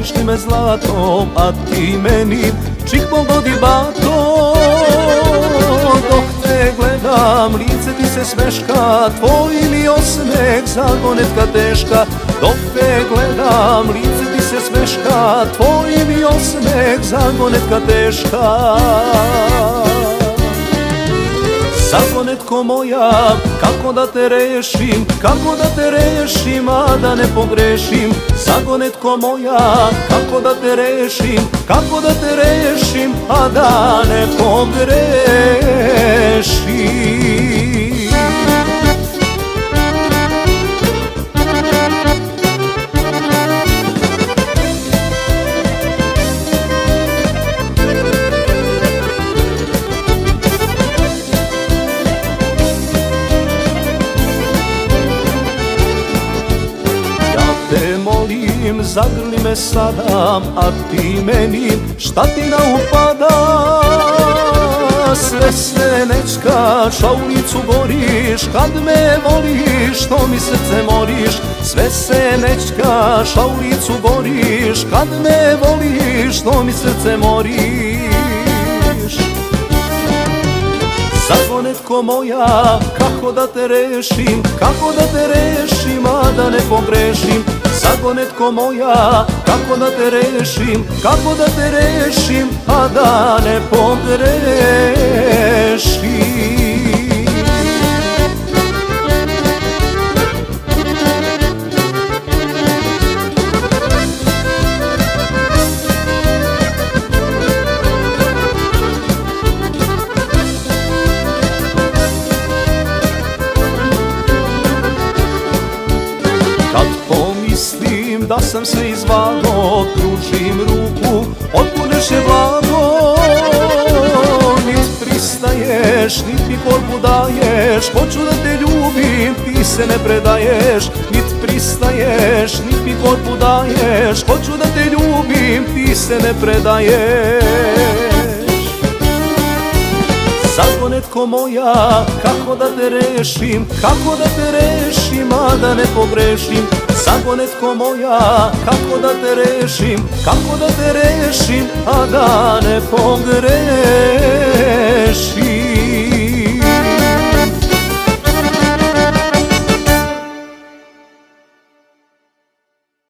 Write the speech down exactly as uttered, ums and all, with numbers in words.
voliš li me zlatom, a ti meni čik pogodi batom. Dok te gledam, lice ti se smeška, tvoj mi osmeh zagonetka teška. Dok te gledam, lice ti se smeška, tvoj mi osmeh zagonetka teška. Zagonetko moja, kako da te rešim, kako da te rešim, a da ne pogrešim. Zagonetko moja, kako da te rešim, kako da te rešim, a da ne pogrešim. Zagrli me sada, a ti meni šta ti naupada? Sve se nečkaš, a u licu goriš, kad me voliš, što mi srce moriš. Sve se nečkaš, a u licu goriš, kad me voliš, što mi srce moriš. Zagonetko moja, kako da te rešim, kako da te rešim, a da ne pogrešim. Zagonetko moja, kako da te rešim, kako da te rešim, a da ne pogrešim. Da sam se izvado, pružim ruku, otpuneš je blago. Nit pristaješ, nit mi korpu daješ, hoću da te ljubim, ti se ne predaješ. Nit pristaješ, nit mi korpu daješ, hoću da te ljubim, ti se ne predaješ. Zagonetko moja, kako da te rešim, kako da te rešim, a da ne pogrešim. Zagonetko moja, kako da te rešim, kako da te rešim, a da ne pogrešim.